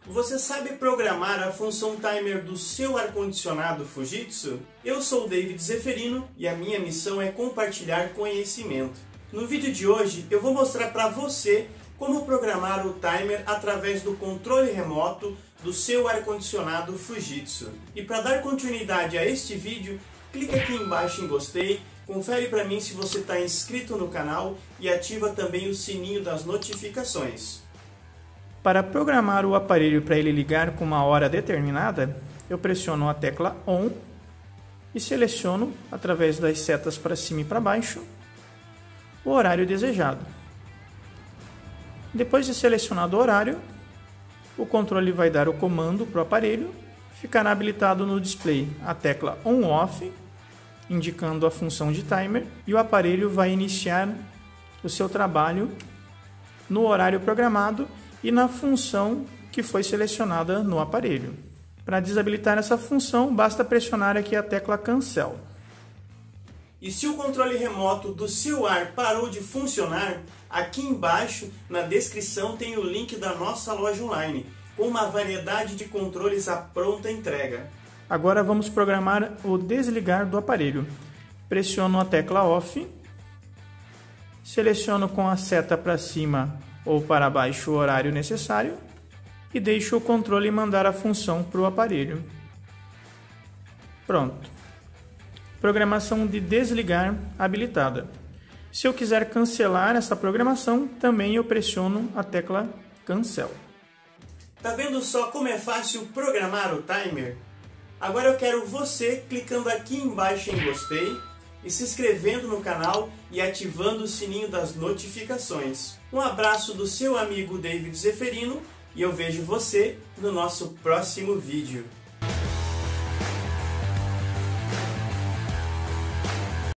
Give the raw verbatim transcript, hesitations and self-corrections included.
Você sabe programar a função timer do seu ar-condicionado Fujitsu? Eu sou o David Zeferino e a minha missão é compartilhar conhecimento. No vídeo de hoje eu vou mostrar para você como programar o timer através do controle remoto do seu ar-condicionado Fujitsu. E para dar continuidade a este vídeo, clica aqui embaixo em gostei, confere para mim se você está inscrito no canal e ativa também o sininho das notificações. Para programar o aparelho para ele ligar com uma hora determinada, eu pressiono a tecla ON e seleciono, através das setas para cima e para baixo, o horário desejado. Depois de selecionado o horário, o controle vai dar o comando para o aparelho, ficará habilitado no display a tecla ON/OFF, indicando a função de timer, e o aparelho vai iniciar o seu trabalho no horário programado e na função que foi selecionada no aparelho. Para desabilitar essa função, basta pressionar aqui a tecla Cancel. E se o controle remoto do seu ar parou de funcionar, aqui embaixo na descrição tem o link da nossa loja online, com uma variedade de controles à pronta entrega. Agora vamos programar o desligar do aparelho. Pressiono a tecla Off, seleciono com a seta para cima ou para baixo o horário necessário e deixo o controle mandar a função para o aparelho. Pronto. Programação de desligar habilitada. Se eu quiser cancelar essa programação, também eu pressiono a tecla Cancel. Tá vendo só como é fácil programar o timer? Agora eu quero você clicando aqui embaixo em gostei e se inscrevendo no canal e ativando o sininho das notificações. Um abraço do seu amigo David Zeferino e eu vejo você no nosso próximo vídeo.